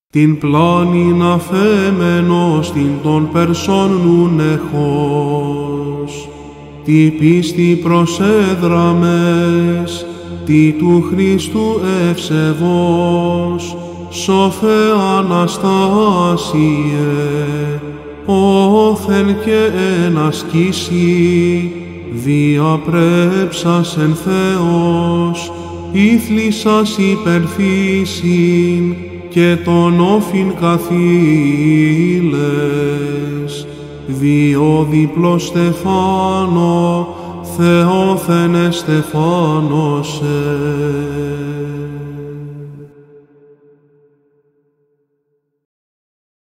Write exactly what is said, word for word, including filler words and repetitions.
την πλάνην αφέμενος την των Περσών νουν εχώς, τι πίστη προσέδραμες, τι του Χριστού ευσεβώς, σοφέ Αναστάσιε, όθεν και εν ασκήσει, διαπρέψας εν Θεός, ήθλισσας υπερφύσιν, και τον όφιν καθήλες, διόδιπλο Στεφάνο, Θεόθενε Στεφάνωσε.